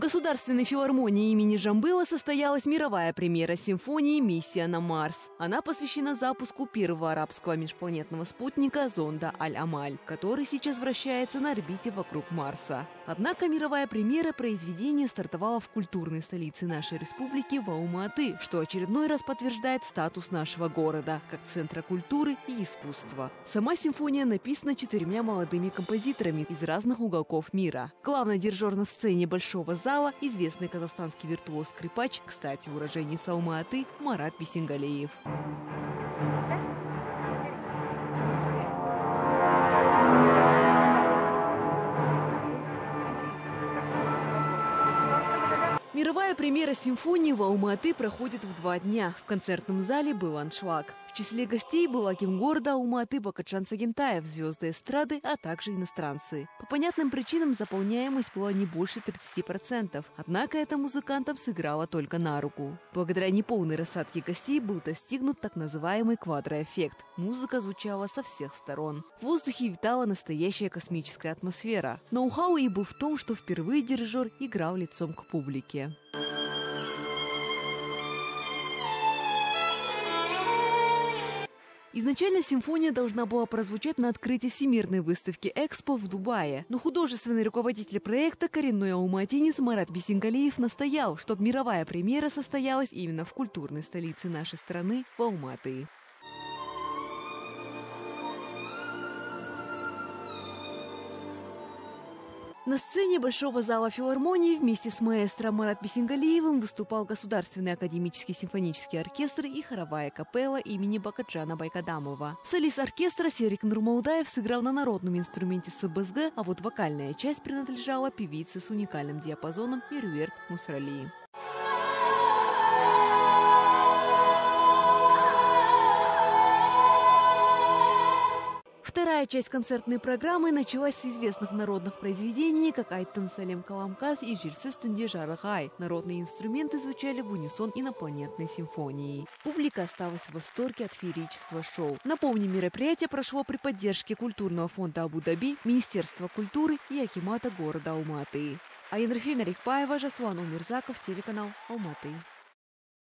Государственной филармонии имени Жамбыла состоялась мировая премьера симфонии «Миссия на Марс». Она посвящена запуску первого арабского межпланетного спутника зонда Аль-Амаль, который сейчас вращается на орбите вокруг Марса. Однако мировая премьера произведения стартовала в культурной столице нашей республики в Алматы, что очередной раз подтверждает статус нашего города как центра культуры и искусства. Сама симфония написана 4 молодыми композиторами из разных уголков мира. Главный дирижер на сцене Большого зала – известный казахстанский виртуоз-скрипач, кстати, уроженец Алматы, Марат Бисенгалиев. Мировая премьера симфонии в Алматы проходит в 2 дня. В концертном зале был аншлаг. В числе гостей был аким города Алматы Бакытжан Сагентаев, звезды эстрады, а также иностранцы. По понятным причинам заполняемость была не больше 30%, однако это музыкантам сыграло только на руку. Благодаря неполной рассадке гостей был достигнут так называемый квадроэффект. Музыка звучала со всех сторон. В воздухе витала настоящая космическая атмосфера. Ноу-хау и был в том, что впервые дирижер играл лицом к публике. Изначально симфония должна была прозвучать на открытии Всемирной выставки «Экспо» в Дубае. Но художественный руководитель проекта, коренной алматинец Марат Бисенгалиев, настоял, чтобы мировая премьера состоялась именно в культурной столице нашей страны, в Алматы. На сцене Большого зала филармонии вместе с маэстро Марат Бисенгалиевым выступал Государственный академический симфонический оркестр и хоровая капелла имени Бакытжана Байкадамова. Солист оркестра Серик Нурмалдаев сыграл на народном инструменте СБСГ, а вот вокальная часть принадлежала певице с уникальным диапазоном Меруерт Мусрали. Вторая часть концертной программы началась с известных народных произведений, как «Айтын Салем Каламкас» и «Жирсыз Тунде Жарыгай». Народные инструменты звучали в унисон инопланетной симфонией. Публика осталась в восторге от феерического шоу. Напомню, мероприятие прошло при поддержке Культурного фонда Абу-Даби, Министерства культуры и акимата города Алматы. Айнрфина Рихпаева, Жасулан Умирзаков, телеканал Алматы.